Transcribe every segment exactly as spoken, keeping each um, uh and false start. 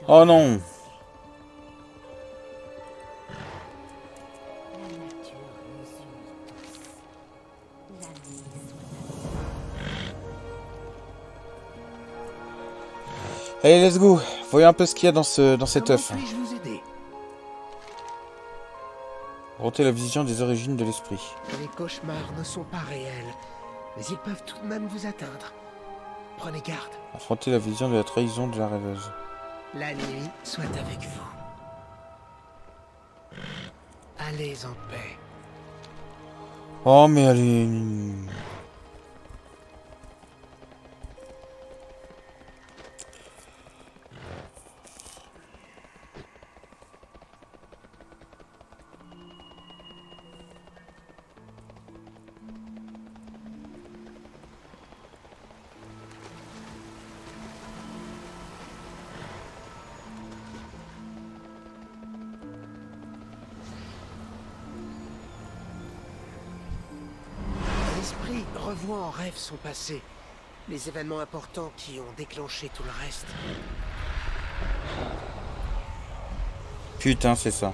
Oh non. Allez, let's go. Voyons un peu ce qu'il y a dans ce dans cet œuf. Puis-je vous aider? Remonter la vision des origines de l'esprit. Les cauchemars ne sont pas réels, mais ils peuvent tout de même vous atteindre. Prenez garde. Affronter la vision de la trahison de la rêveuse. La nuit soit avec vous. Allez en paix. Oh mais allez. L'esprit revoit en rêve son passé, les événements importants qui ont déclenché tout le reste. Putain, c'est ça.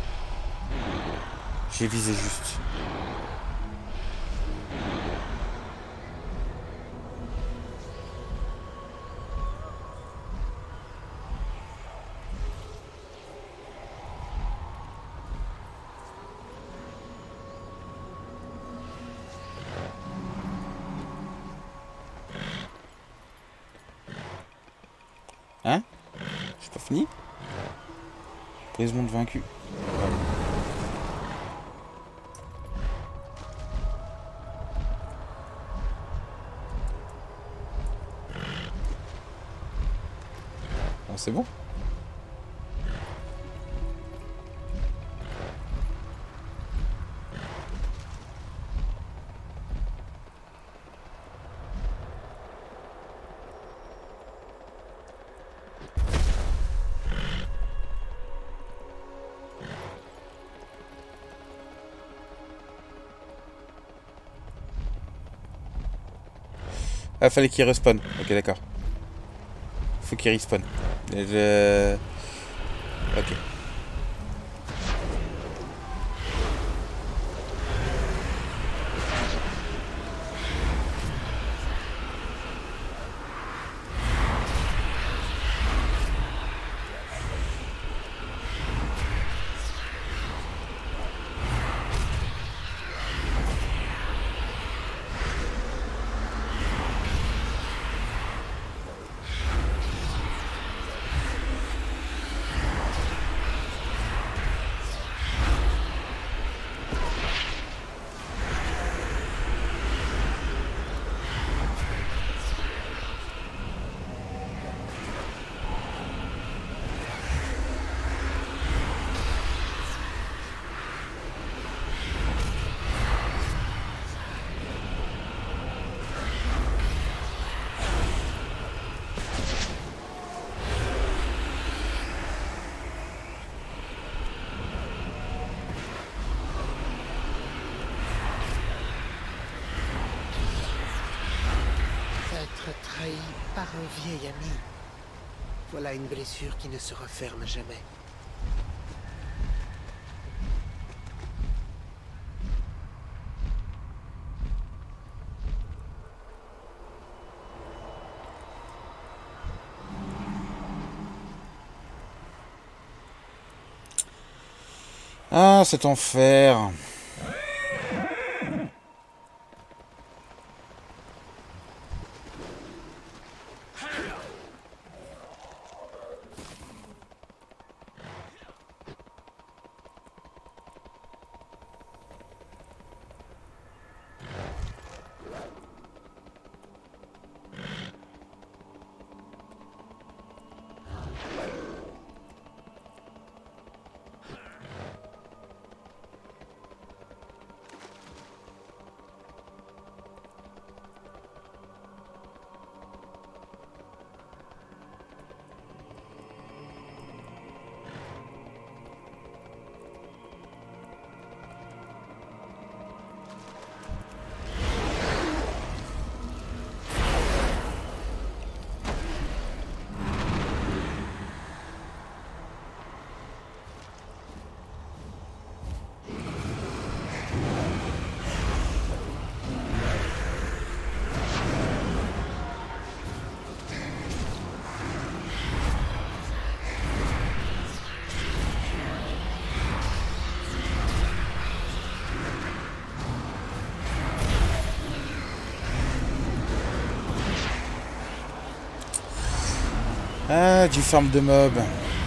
J'ai visé juste. Hein? J'ai pas fini? Brisement de vaincu. Ah, c'est bon? Ah, fallait qu'il respawn. Ok, d'accord. Faut qu'il respawn. Je... Ok. Être trahi par un vieil ami. Voilà une blessure qui ne se referme jamais. Ah, cet enfer. Ah, du farm de mobs.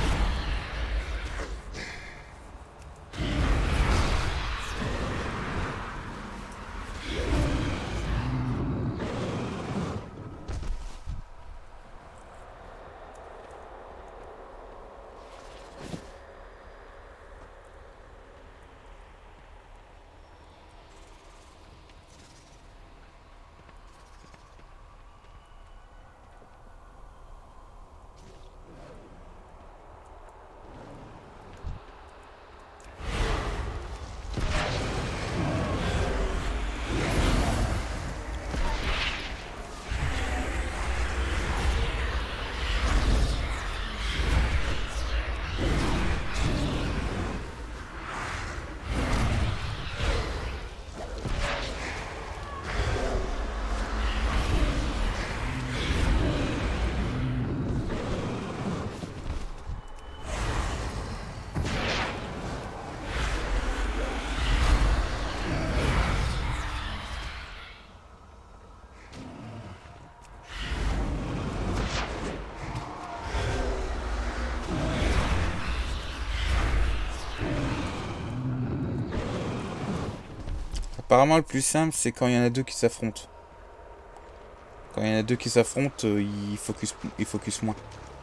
Apparemment, le plus simple, c'est quand il y en a deux qui s'affrontent. Quand il y en a deux qui s'affrontent, euh, ils focus, ils focus moins.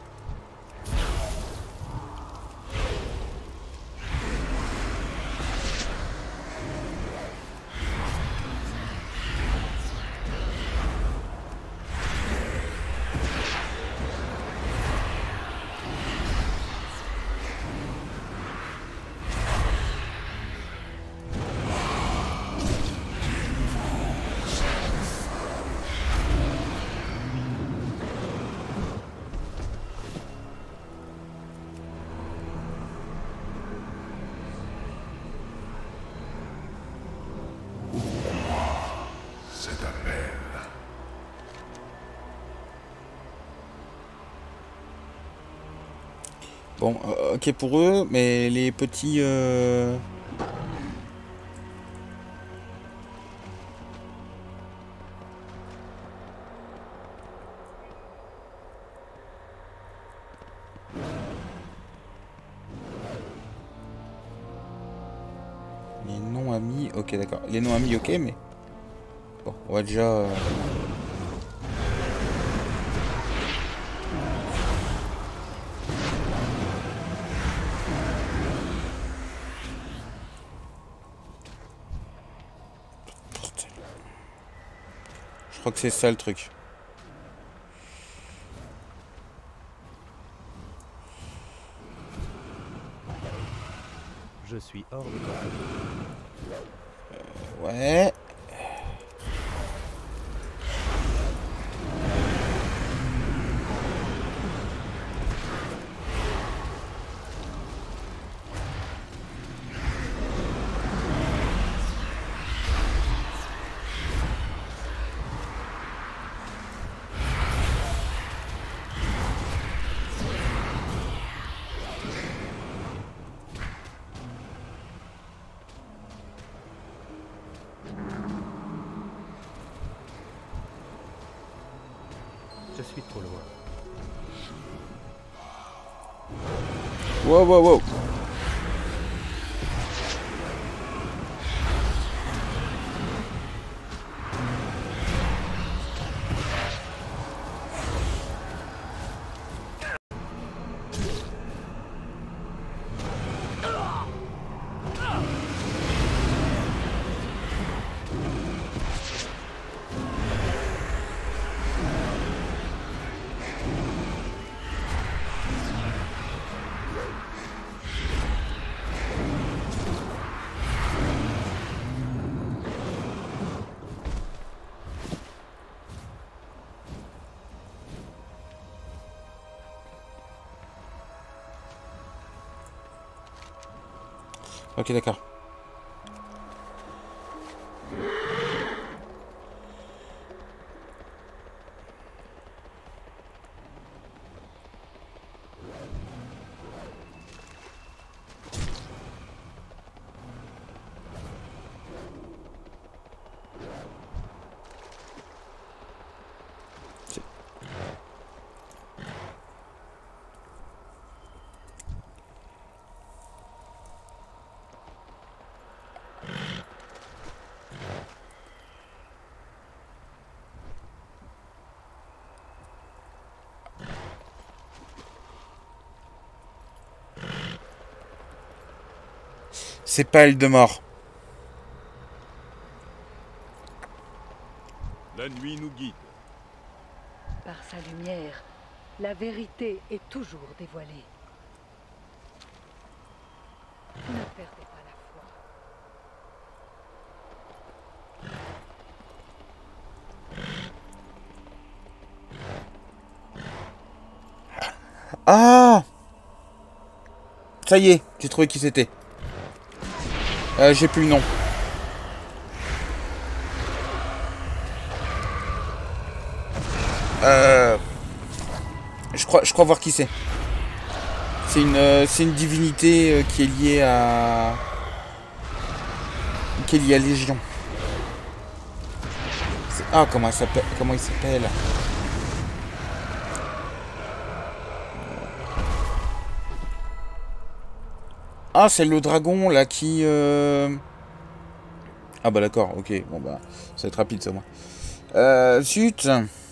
Bon, euh, ok pour eux, mais les petits... Euh... Les non-amis, ok d'accord. Les non-amis, ok, mais... Bon, on va déjà... Euh... Je crois que c'est ça le truc. Je suis hors de portée. Euh, ouais. Je suis trop loin. Wow, wow, wow. Ok, d'accord. C'est pas Eldemort. La nuit nous guide. Par sa lumière, la vérité est toujours dévoilée. Ne perdez pas la foi. Ah! Ça y est, j'ai trouvé qui c'était. Euh, j'ai plus le nom. Euh... Je crois, je crois voir qui c'est. C'est une, euh, c'est une divinité euh, qui est liée à... qui est liée à Légion. Ah, comment, elle s'appelle, comment il s'appelle? Ah, c'est le dragon, là, qui... Euh... Ah bah d'accord, ok. Bon bah, ça va être rapide, ça, moi. Euh, zut.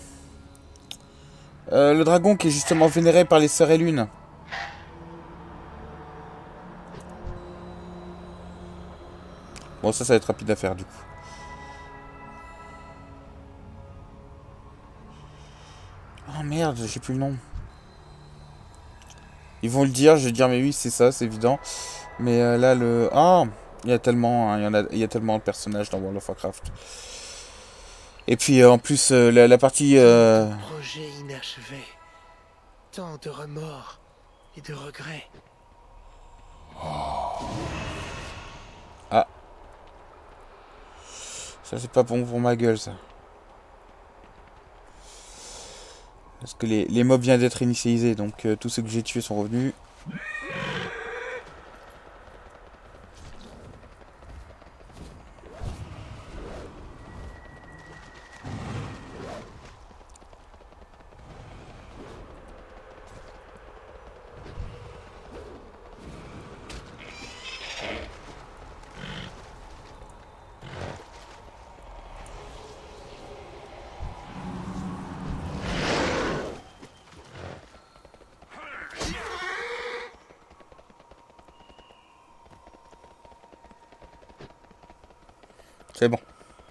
Euh, le dragon qui est justement vénéré par les Sœurs et Lune. Bon, ça, ça va être rapide à faire, du coup. Oh merde, j'ai plus le nom. Ils vont le dire, je vais dire, mais oui, c'est ça, c'est évident. Mais euh, là, le... Ah, il y a tellement, hein, il y en a, il y a tellement de personnages dans World of Warcraft. Et puis, euh, en plus, euh, la, la partie... Euh... Projet inachevé. Tant de remords et de regrets. Ah. Ça, c'est pas bon pour ma gueule, ça. Parce que les, les mobs viennent d'être initialisés, donc euh, tous ceux que j'ai tués sont revenus. C'est bon.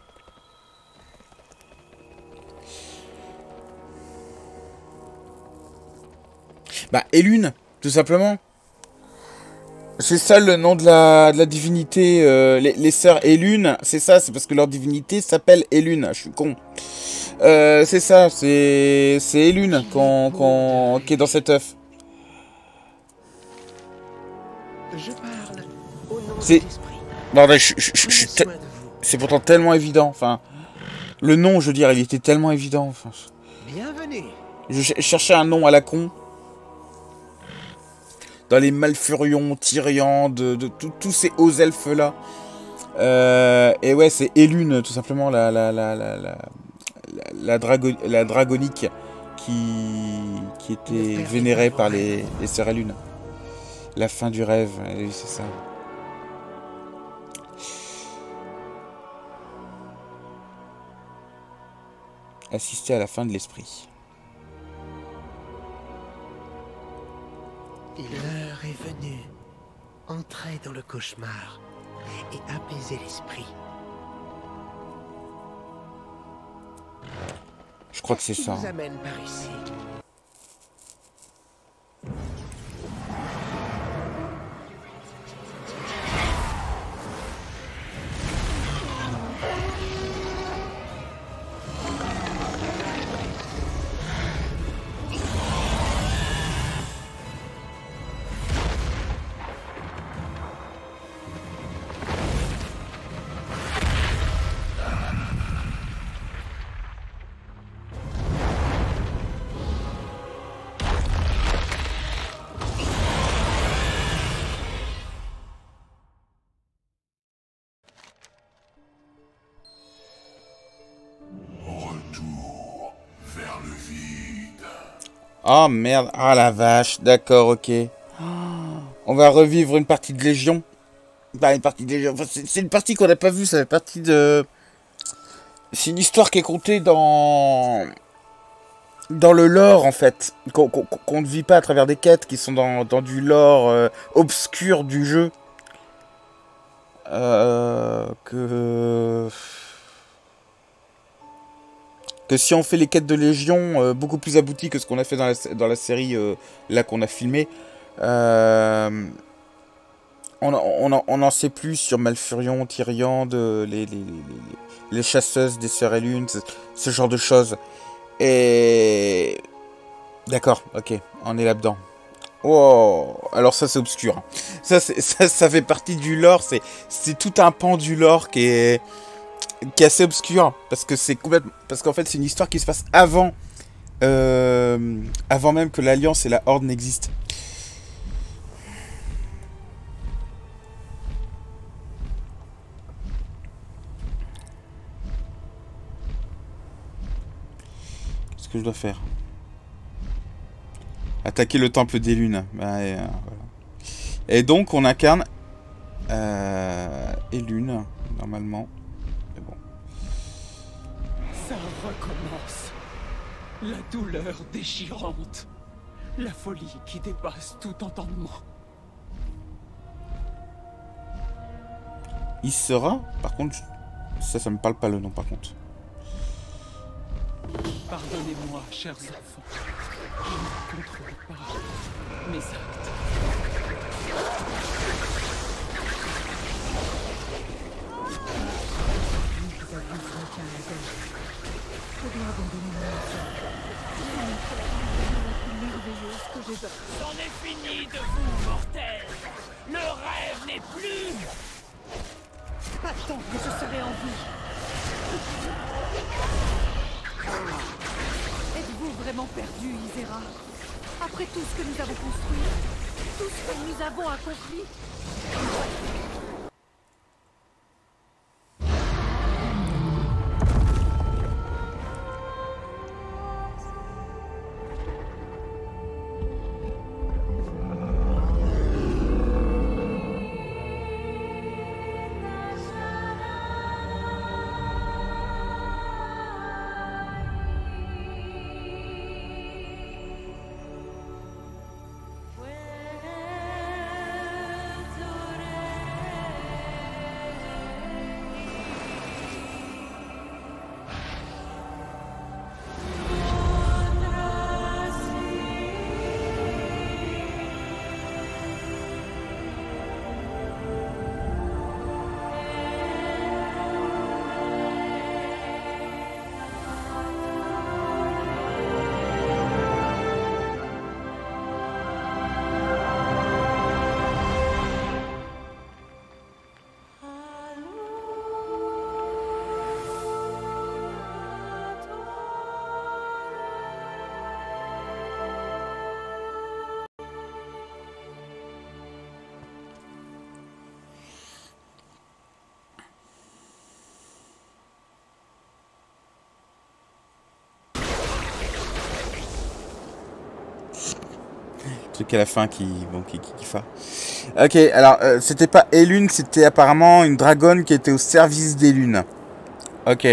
Bah, Elune, tout simplement. C'est ça le nom de la, de la divinité. Euh, les, les sœurs Elune, c'est ça, c'est parce que leur divinité s'appelle Elune. Je suis con. Euh, c'est ça, c'est c'est Elune qu'on, qu'on, qui est dans cet œuf. Je parle au nom C'est... de l'esprit. Bordel, je, je, je, je Prenez suis te- soin de vous. c'est pourtant tellement évident. Enfin, le nom, je veux dire, il était tellement évident. Enfin, Bienvenue. je ch- cherchais un nom à la con. Dans les Malfurions, Tyrians, de, de tous ces hauts elfes là. Euh, et ouais, c'est Elune, tout simplement, la, la, la, la, la, la, la, drago- la dragonique qui, qui était vénérée par les, les Sœurs Elune. La fin du rêve, oui, c'est ça. Assister à la fin de l'esprit. L'heure est venue. Entrez dans le cauchemar et apaisez l'esprit. Je crois que c'est Qui ça. vous amène par ici? Oh merde, ah la vache, d'accord, ok. On va revivre une partie de Légion. Bah, une partie de Légion, enfin, c'est c'est une partie qu'on n'a pas vue, ça fait partie de... C'est une histoire qui est contée dans... Dans le lore, en fait. Qu'on qu'on- qu'on ne vit pas à travers des quêtes, qui sont dans, dans du lore euh, obscur du jeu. euh, que... que si on fait les quêtes de Légion euh, beaucoup plus abouties que ce qu'on a fait dans la, dans la série euh, là qu'on a filmé, euh, on, on, on, on en sait plus sur Malfurion, Tyrion, de, les, les, les, les chasseuses des Sœurs et Lune, ce, ce genre de choses. Et... D'accord, ok, on est là-dedans. Oh, alors ça c'est obscur. Ça, c'est, ça, ça fait partie du lore, c'est, c'est tout un pan du lore qui est, qui est assez obscur. Parce que c'est complètement, parce qu'en fait c'est une histoire qui se passe avant, euh, avant même que l'Alliance et la Horde n'existent. Qu'est-ce que je dois faire ? Attaquer le temple des lunes. Bah, et, euh, voilà. Et donc on incarne euh, Elune, normalement. Mais bon. Ça recommence. La douleur déchirante. La folie qui dépasse tout entendement. Il sera, par contre, ça, ça me parle pas le nom par contre. Pardonnez-moi, chers enfants. Je ne contrôle pas mes actes. Vous avez franchi un laser. Je dois abandonner mon mission. C'est la plus merveilleuse que j'ai faite. C'en est fini de vous, mortels. Le rêve n'est plus. Pas tant que je serai en vie. Êtes-vous vraiment perdu, Ysera? Après tout ce que nous avons construit, tout ce que nous avons accompli? Truc à la fin qui bon qui qui, qui fa. Ok, alors euh, c'était pas Elune, c'était apparemment une dragonne qui était au service des lunes. Ok.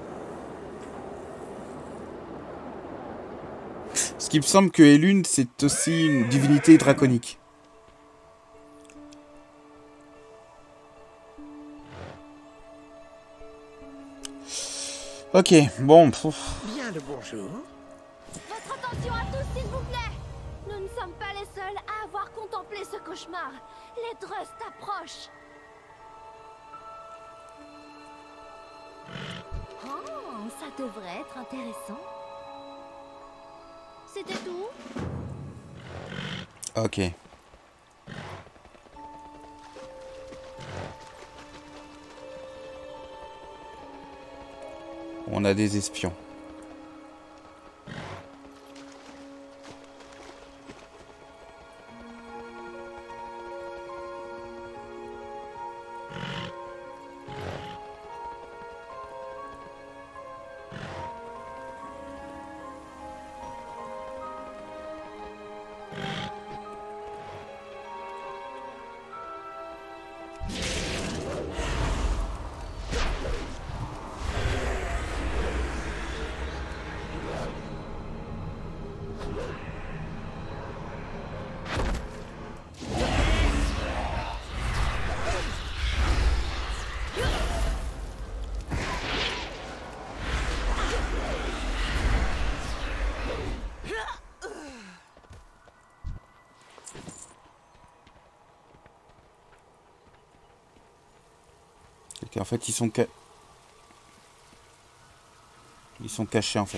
Ce qui me semble que Elune c'est aussi une divinité draconique. Ok, bon. Pff. Bien le bonjour. Votre attention à tous, s'il vous plaît. Nous ne sommes pas les seuls à avoir contemplé ce cauchemar. Les Drust approchent. Oh, ça devrait être intéressant. C'était tout? Ok. On a des espions. Ok, en fait, ils sont ca... Ils sont cachés, en fait.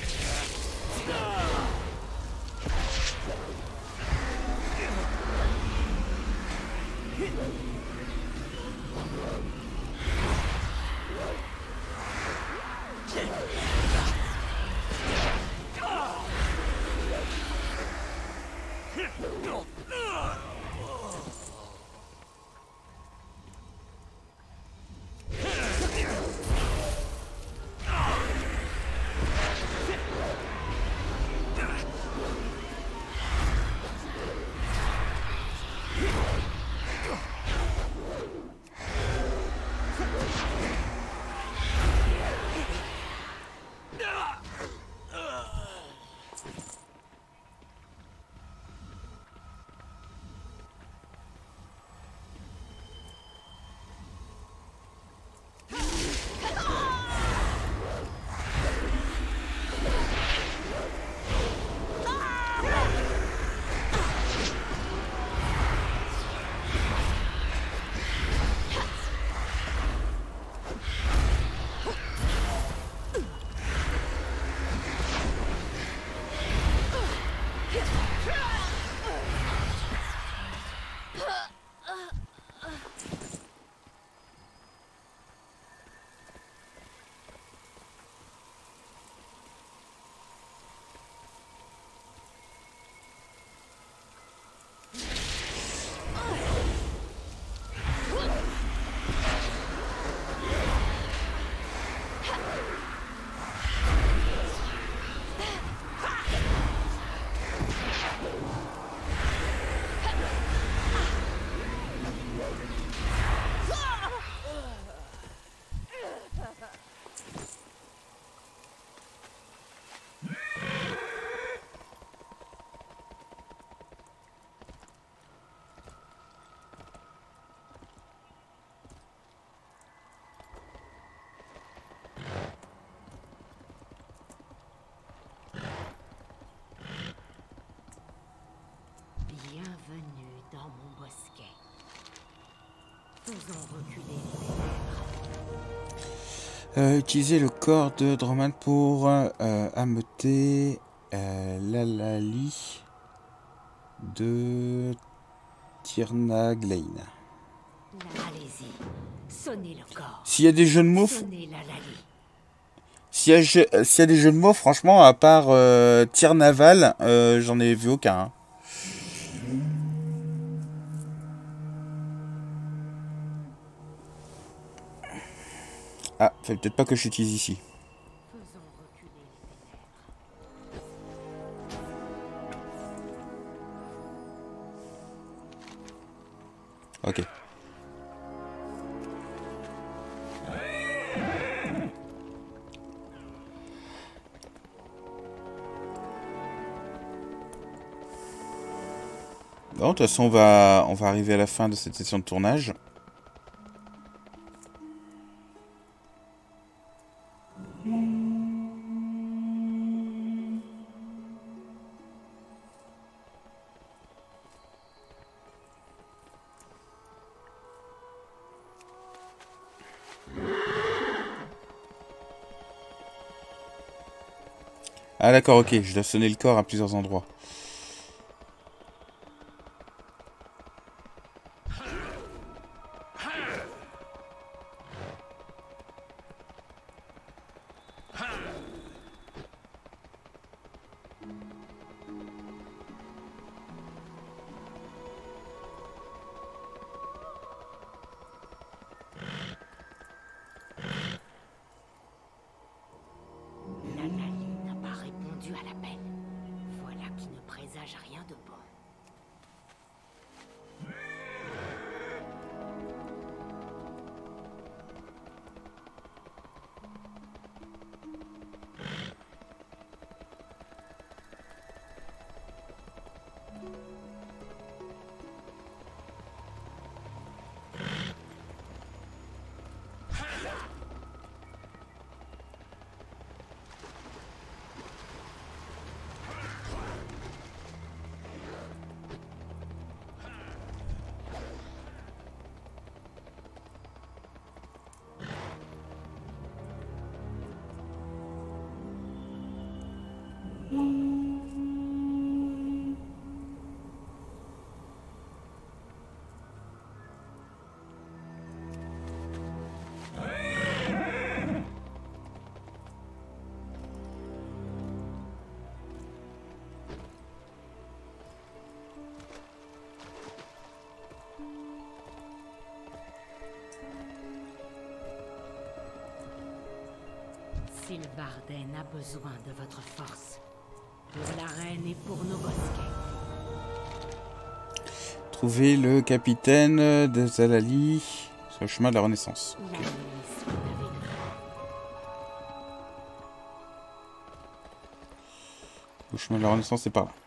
Bienvenue dans mon bosquet. Faisons reculer les Euh, utiliser le corps de Droman pour euh, ameuter euh, l'Alali de Tirnaglane. Allez-y, sonnez le corps. S'il y a des jeux de mots, Sonnez l'Alali. s'il y, a jeu- s'il y a des jeux de mots, franchement, à part euh, tir naval, euh, j'en ai vu aucun. Hein. Ah, fallait peut-être pas que j'utilise ici. Faisons reculer les ténèbres. Ok. Bon, de toute façon, on va, on va arriver à la fin de cette session de tournage. Ah d'accord, ok, je dois sonner le corps à plusieurs endroits. L'Alali n'a pas répondu à l'appel. Voilà qui ne Sylvarden a besoin de votre force. Pour l'arène et pour nos bosquets. Trouver le capitaine de Zalali sur le chemin de la Renaissance. La milice qu'on avait nous. Le chemin de la Renaissance, c'est pas là.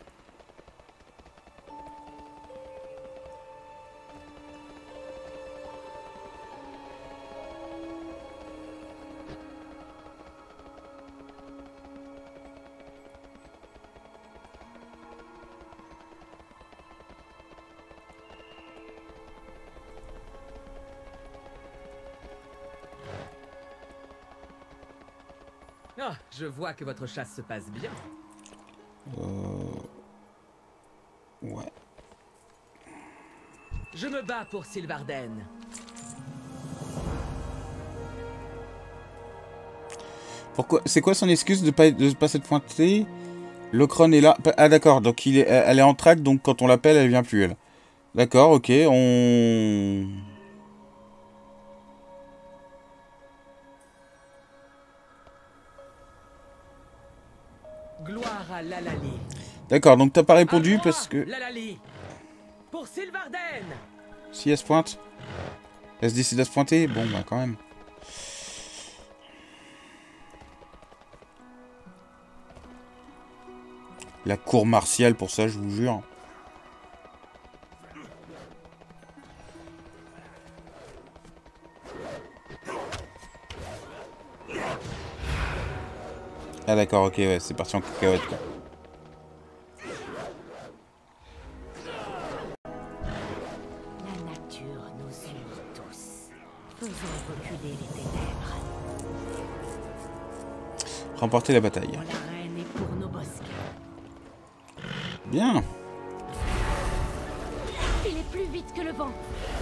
Ah, je vois que votre chasse se passe bien. Euh... Ouais. Je me bats pour Sylvarden. Pourquoi? C'est quoi son excuse de pas de pas s'être pointé? Locron est là. Ah d'accord, donc il est, elle est en track, donc quand on l'appelle, elle vient plus elle. D'accord, ok, on... Gloire à Lalali. D'accord, donc t'as pas répondu À moi, parce que... Lalali. Pour Sylvarden. Si elle se pointe, elle se décide à se pointer, bon bah quand même. La cour martiale pour ça, je vous jure. Ah d'accord, ok, ouais, c'est parti en cacahuète quoi. La nature nous unit tous. Faisons reculer les ténèbres. Remporter la bataille. Pour l'arène et pour nos bosquets. Bien. Il est plus vite que le vent.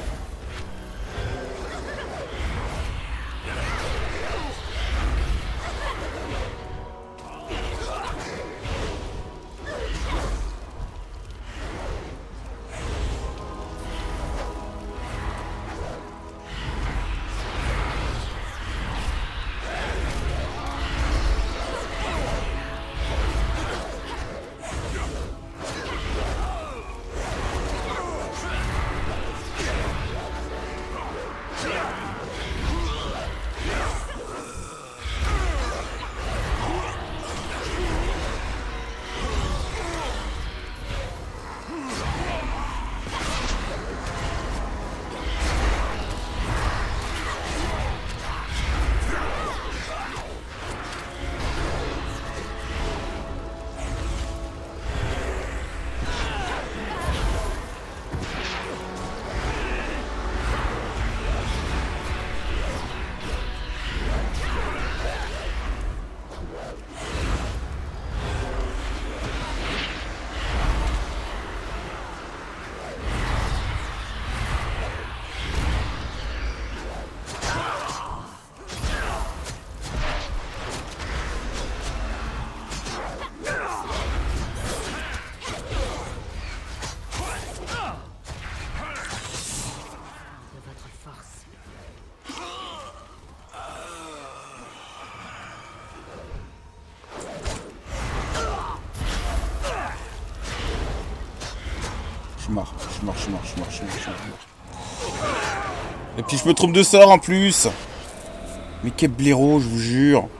Je suis mort, je suis mort, je suis mort, je suis mort, je suis mort, je suis mort. Et puis je me trompe de sort en plus. Mais quel blaireau, je vous jure.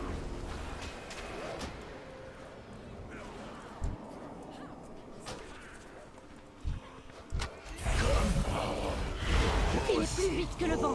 Il est plus vite que le vent.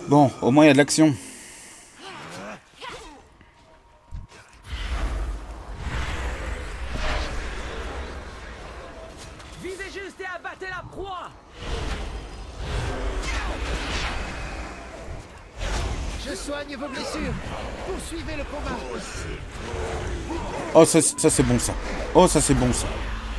Bon, au moins il y a de l'action. Visez juste et abattez la proie. Je soigne vos blessures. Poursuivez le combat. Oh, ça, ça c'est bon ça. Oh, ça c'est bon ça.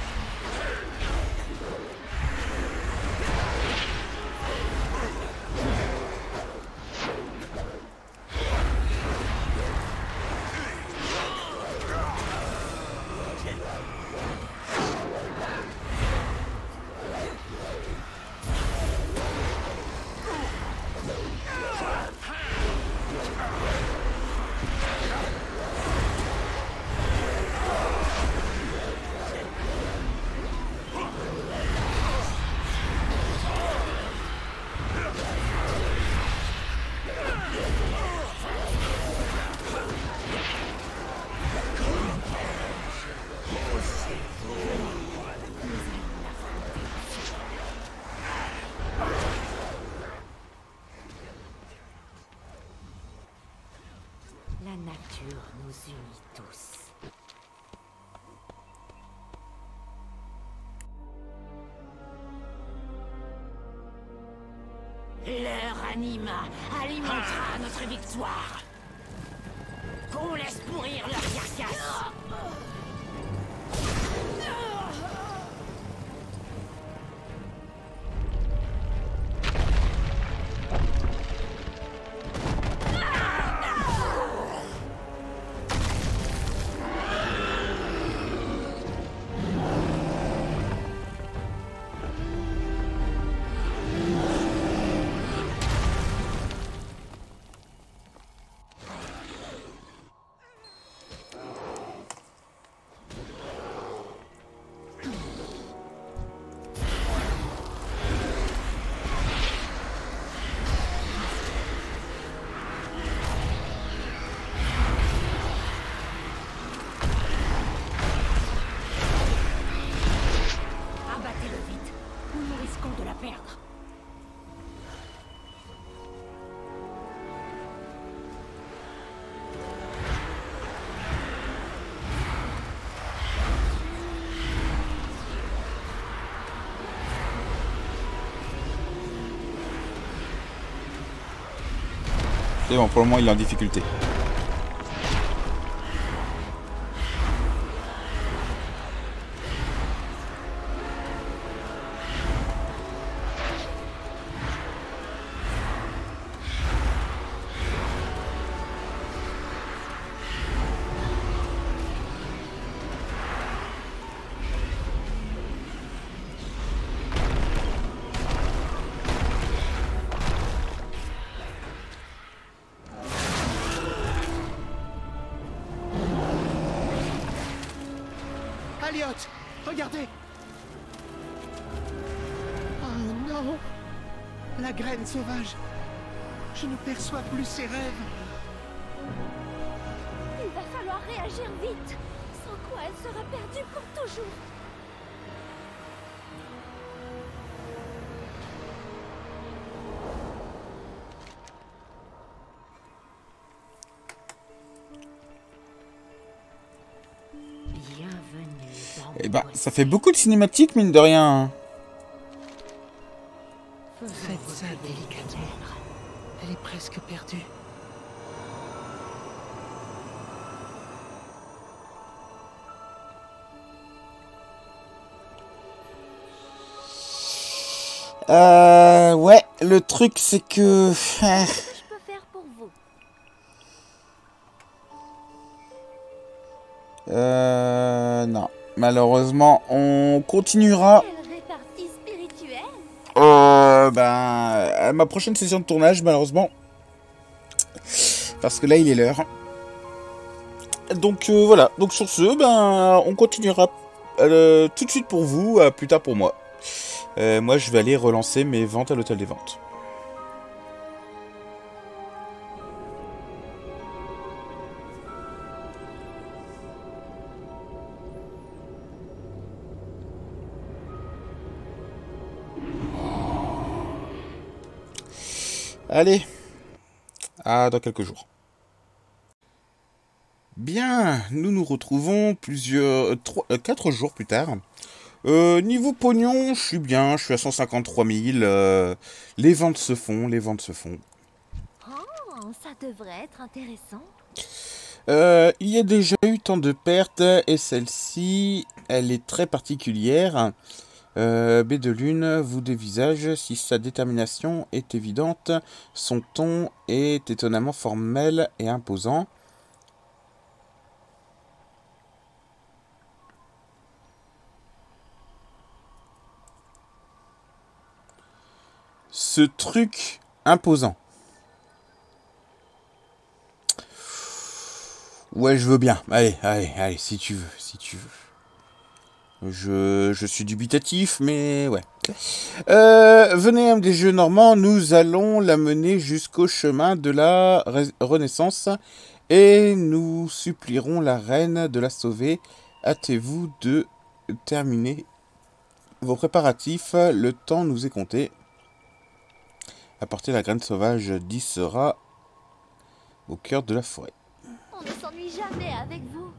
La nature nous unit tous. Leur anima alimentera notre victoire. Qu'on laisse pourrir leur carcasse. Abattez-le vite, ou nous risquons de la perdre. C'est bon, pour le moment il est en difficulté. Elliot, regardez. Oh non. La graine sauvage. Je ne perçois plus ses rêves. Il va falloir réagir vite. Sans quoi elle sera perdue pour toujours. Bienvenue dans Eh mon bah, bois. ça fait beaucoup de cinématiques, mine de rien. Faites ça délicatement. Elle est presque perdue. Euh, ouais, le truc c'est que... Qu'est-ce que je peux faire pour vous? Euh, non. Malheureusement, on continuera Quelle répartie spirituelle? euh, ben, à ma prochaine session de tournage, malheureusement. Parce que là, il est l'heure. Donc, euh, voilà. Donc, sur ce, ben, on continuera euh, tout de suite pour vous, euh, plus tard pour moi. Euh, moi, je vais aller relancer mes ventes à l'hôtel des ventes. Allez, à dans quelques jours. Bien, nous nous retrouvons plusieurs, trois, euh, quatre jours plus tard. Euh, niveau pognon, je suis bien, je suis à cent cinquante-trois mille. Euh, les ventes se font, les ventes se font. Oh, ça devrait être intéressant. Euh, il y a déjà eu tant de pertes, et celle-ci, elle est très particulière. Euh, B de Lune vous dévisage si sa détermination est évidente, son ton est étonnamment formel et imposant. Ce truc imposant. Ouais, je veux bien. Allez, allez, allez, si tu veux, si tu veux. Je, je suis dubitatif, mais ouais. Euh, venez, M D G Normand, nous allons la mener jusqu'au chemin de la Renaissance et nous supplierons la reine de la sauver. Hâtez-vous de terminer vos préparatifs, le temps nous est compté. Apportez la graine sauvage d'Issera au cœur de la forêt. On ne s'ennuie jamais avec vous.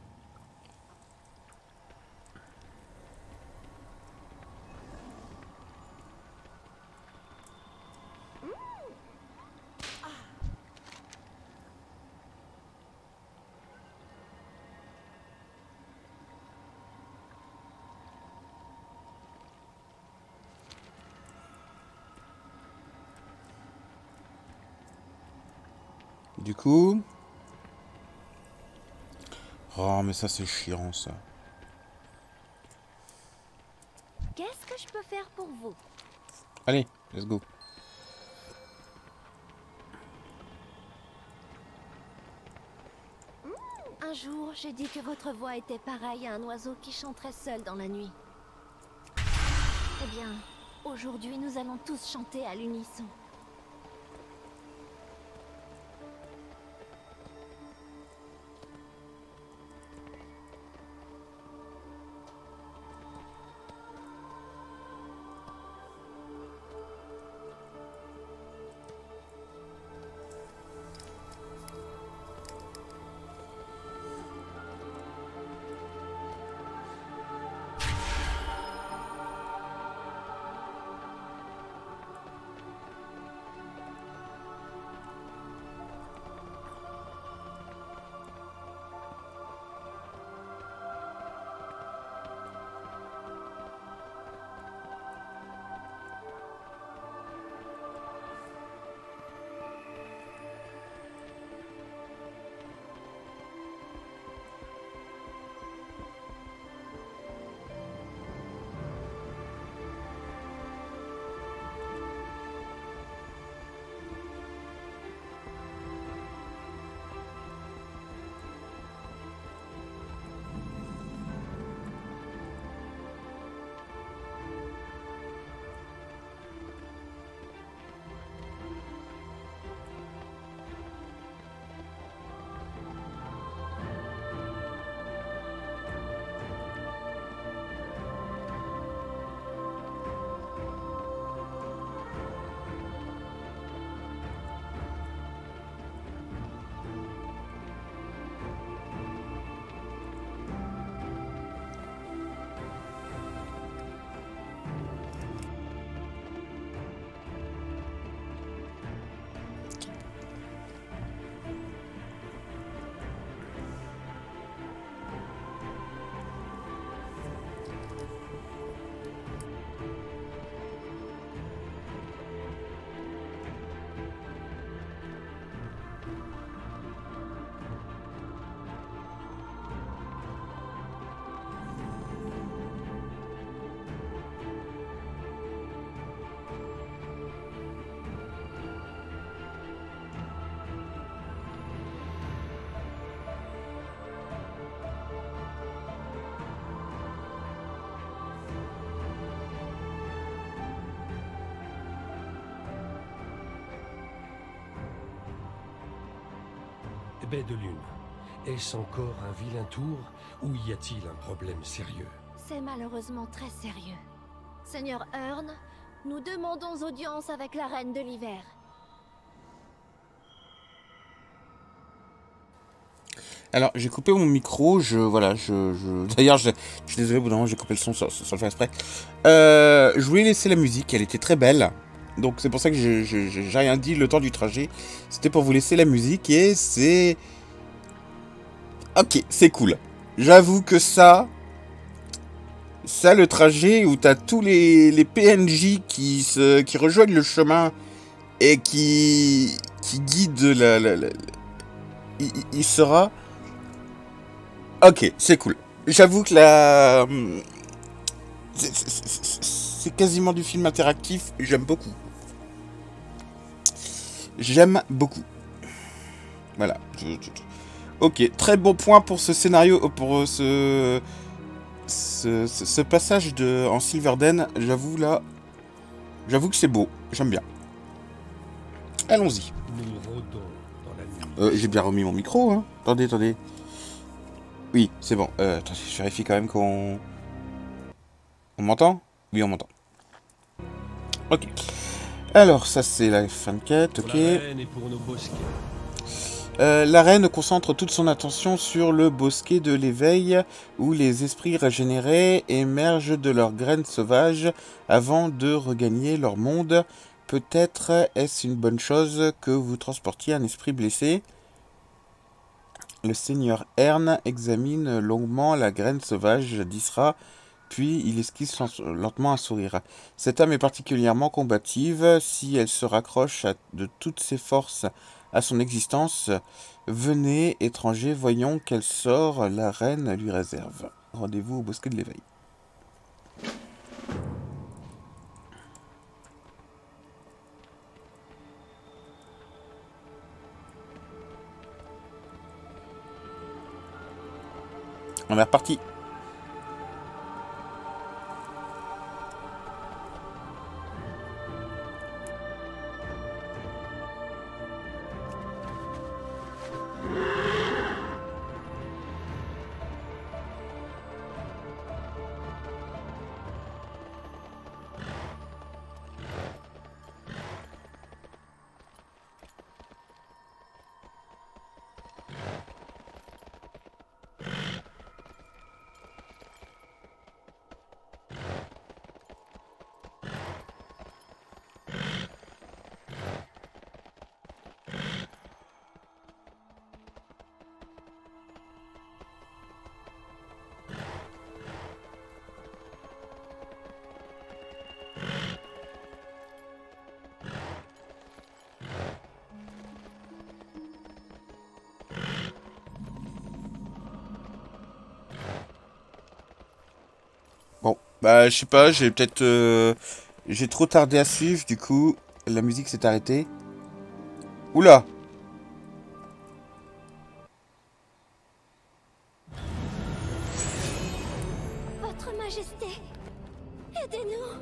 Du coup... Oh, mais ça c'est chiant ça. Qu'est-ce que je peux faire pour vous? Allez, let's go. Un jour, j'ai dit que votre voix était pareille à un oiseau qui chanterait seul dans la nuit. Eh bien, aujourd'hui, nous allons tous chanter à l'unisson. Baie de Lune, est-ce encore un vilain tour ou y a-t-il un problème sérieux? C'est malheureusement très sérieux. Seigneur Hearn, nous demandons audience avec la Reine de l'Hiver. Alors, j'ai coupé mon micro, je... Voilà, je... je... D'ailleurs, je, je suis désolé, au bout d'un moment, j'ai coupé le son sans, sans le faire exprès. Euh, je voulais laisser la musique, elle était très belle. Donc, c'est pour ça que je, je, je, j'ai rien dit le temps du trajet. C'était pour vous laisser la musique, et c'est... Ok, c'est cool. J'avoue que ça... Ça, le trajet où t'as tous les, les P N J qui, se, qui rejoignent le chemin et qui, qui guident la... la, la il, il sera... Ok, c'est cool. J'avoue que la... C'est quasiment du film interactif. J'aime beaucoup. J'aime beaucoup. Voilà. Ok, très bon point pour ce scénario, pour ce... Ce, ce, ce passage de, en Silverden. J'avoue, là... J'avoue que c'est beau. J'aime bien. Allons-y. Euh, j'ai bien remis mon micro, hein. Attendez, attendez. Oui, c'est bon. Euh, attendez, je vérifie quand même qu'on... On m'entend? Oui, on m'entend. Ok. Alors, ça, c'est la fin de quête, ok. Euh, la reine concentre toute son attention sur le bosquet de l'éveil, où les esprits régénérés émergent de leurs graines sauvages avant de regagner leur monde. Peut-être est-ce une bonne chose que vous transportiez un esprit blessé. Le seigneur Ern examine longuement la graine sauvage d'Isra, puis il esquisse lentement un sourire. Cette âme est particulièrement combative. Si elle se raccroche à, de toutes ses forces à son existence, venez, étrangers, voyons quel sort la reine lui réserve. Rendez-vous au bosquet de l'éveil. On est reparti. Bon, bah je sais pas, j'ai peut-être... Euh, j'ai trop tardé à suivre, du coup, la musique s'est arrêtée. Oula! Votre Majesté, aidez-nous!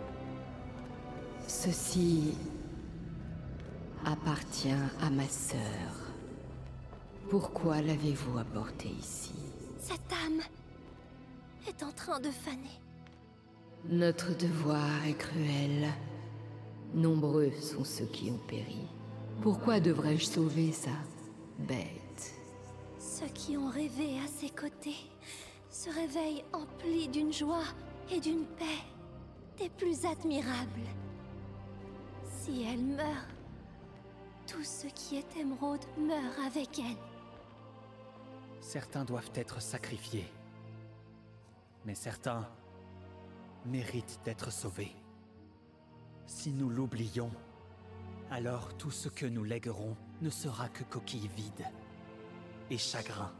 Ceci appartient à ma sœur. Pourquoi l'avez-vous apporté ici? Cette âme est en train de faner. Notre devoir est cruel. Nombreux sont ceux qui ont péri. Pourquoi devrais-je sauver sa bête? Ceux qui ont rêvé à ses côtés se réveillent emplis d'une joie et d'une paix des plus admirables. Si elle meurt, tout ce qui est émeraude meurt avec elle. Certains doivent être sacrifiés. Mais certains méritent d'être sauvés. Si nous l'oublions, alors tout ce que nous léguerons ne sera que coquille vide et chagrin.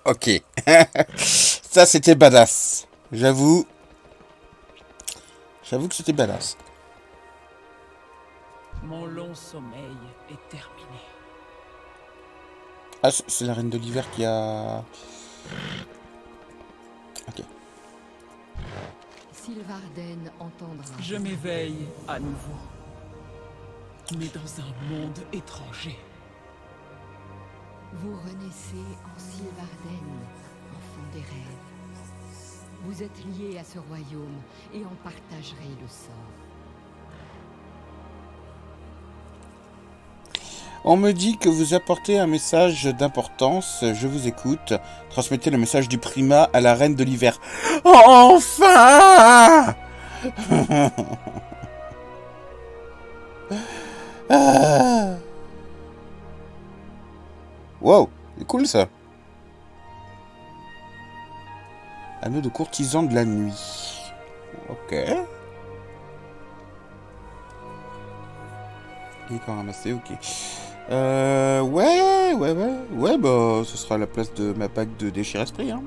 Ok. Ça, c'était badass. J'avoue. J'avoue que c'était badass. Mon long sommeil est terminé. Ah, c'est la Reine de l'Hiver qui a... Ok. Sylvarden entendra. Je m'éveille à nouveau. Mais dans un monde étranger. Vous renaissez en Sylvarden, enfant des rêves. Vous êtes liés à ce royaume et en partagerez le sort. On me dit que vous apportez un message d'importance. Je vous écoute. Transmettez le message du primat à la Reine de l'Hiver. Enfin! Ah. Wow, c'est cool ça. Anneau de courtisan de la nuit. Ok. Il est quand ramassé, ok. Euh, ouais, ouais, ouais, ouais, bah, ce sera la place de ma bague de déchir esprit, hein.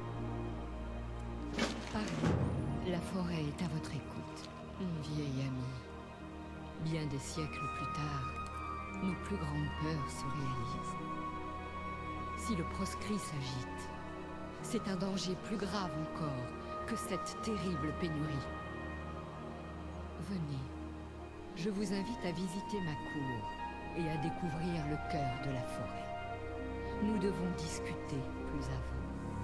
La forêt est à votre écoute, mon vieil ami. Bien des siècles plus tard, nos plus grandes peurs se réalisent. Si le proscrit s'agite, c'est un danger plus grave encore que cette terrible pénurie. Venez, je vous invite à visiter ma cour et à découvrir le cœur de la forêt. Nous devons discuter plus avant.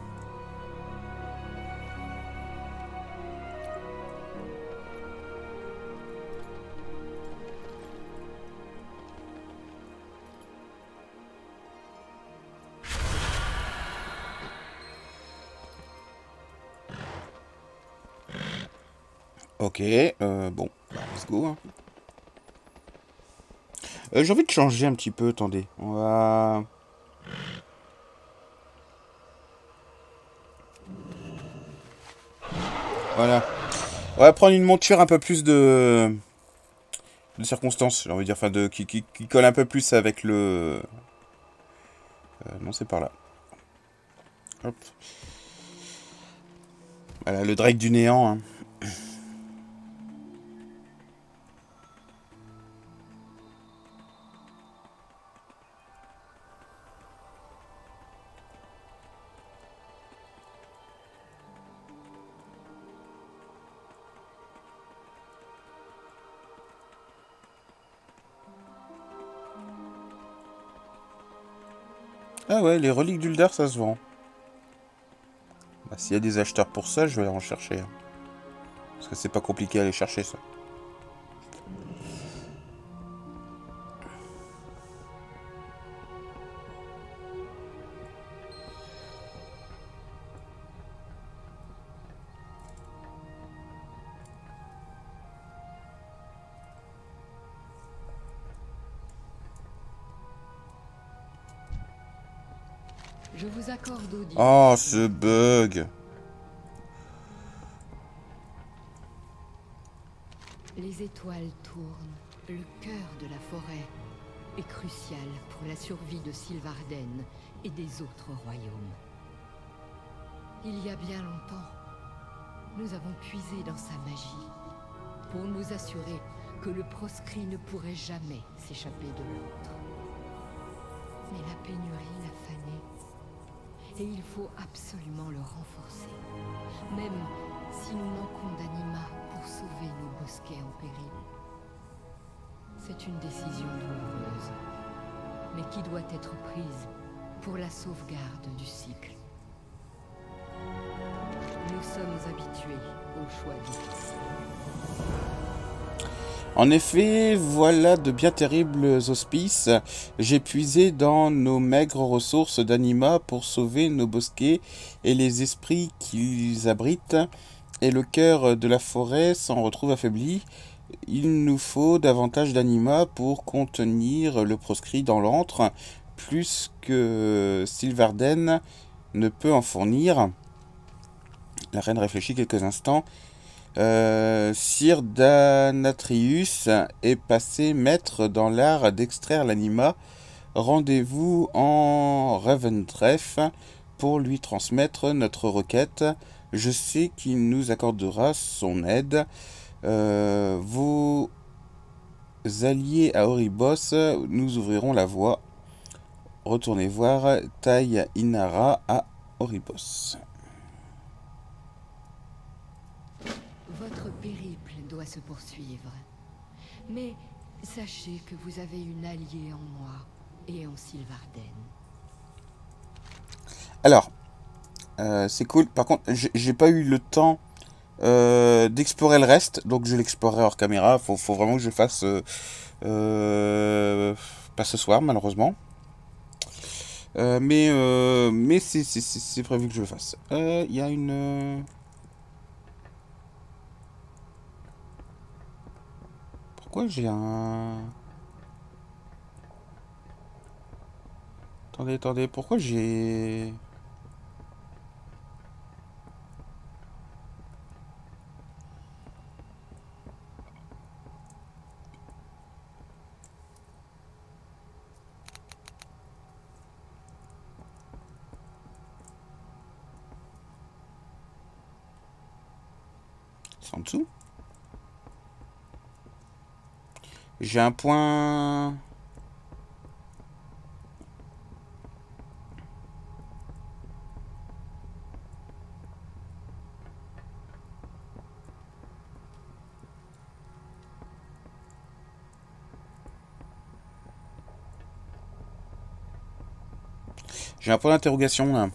Ok, euh, bon, bah, let's go. Hein. Euh, j'ai envie de changer un petit peu, attendez. On va... Voilà. On va prendre une monture un peu plus de... de circonstances, j'ai envie de dire, enfin, de... Qui, qui, qui colle un peu plus avec le... Euh, non, c'est par là. Hop. Voilà, le Drake du néant, hein. Ah ouais, les reliques d'Uldar, ça se vend. Bah, s'il y a des acheteurs pour ça, je vais en chercher. Hein. Parce que c'est pas compliqué à aller chercher ça. Je vous accorde audience. Oh, ce bug. Les étoiles tournent. Le cœur de la forêt est crucial pour la survie de Sylvarden et des autres royaumes. Il y a bien longtemps, nous avons puisé dans sa magie pour nous assurer que le proscrit ne pourrait jamais s'échapper de l'autre. Mais la pénurie l'a fané. Et il faut absolument le renforcer, même si nous manquons d'anima pour sauver nos bosquets en péril. C'est une décision douloureuse, mais qui doit être prise pour la sauvegarde du cycle. Nous sommes habitués au choix difficile. En effet, voilà de bien terribles auspices. J'ai puisé dans nos maigres ressources d'anima pour sauver nos bosquets et les esprits qu'ils abritent, et le cœur de la forêt s'en retrouve affaibli. Il nous faut davantage d'anima pour contenir le proscrit dans l'antre, plus que Sylvarden ne peut en fournir. La reine réfléchit quelques instants. Euh, Sir Danatrius est passé maître dans l'art d'extraire l'anima. Rendez-vous en Revendreth pour lui transmettre notre requête. Je sais qu'il nous accordera son aide. Euh, vos alliés à Oribos nous ouvriront la voie. Retournez voir Tai Inara à Oribos. Votre périple doit se poursuivre. Mais sachez que vous avez une alliée en moi et en Sylvarden. Alors, euh, c'est cool. Par contre, j'ai pas eu le temps euh, d'explorer le reste, donc je l'explorerai hors caméra. Faut, faut vraiment que je fasse euh, euh, pas ce soir, malheureusement. Euh, mais euh, mais c'est prévu que je le fasse. Il euh, y a une... Euh... Pourquoi j'ai un... Attendez, attendez, pourquoi j'ai... C'est en dessous. J'ai un point... J'ai un point d'interrogation là.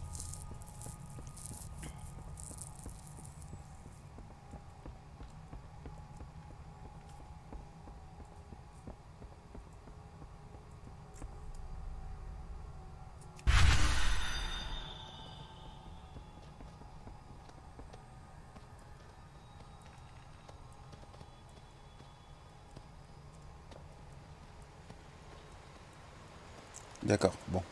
D'accord, bon.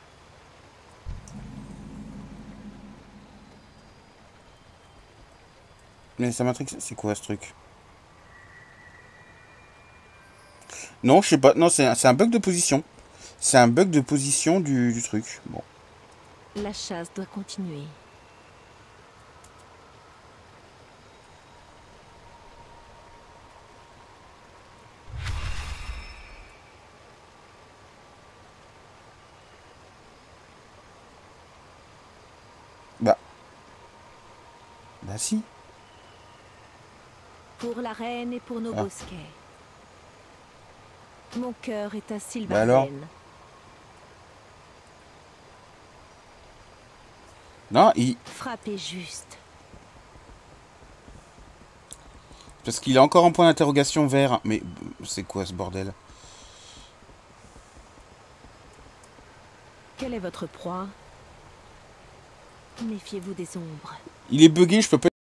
Mais ça m'intrigue, c'est quoi ce truc? Non, je sais pas. Non, c'est un, un bug de position. C'est un bug de position du, du truc. Bon. La chasse doit continuer. Bah. Bah si. Pour la reine et pour nos ah. bosquets. Mon cœur est à Sylvarden. Bah alors. Non, il... Frappez juste. Parce qu'il a encore un point d'interrogation vert. Mais c'est quoi ce bordel? Quelle est votre proie? Méfiez-vous des ombres. Il est bugué, je peux pas...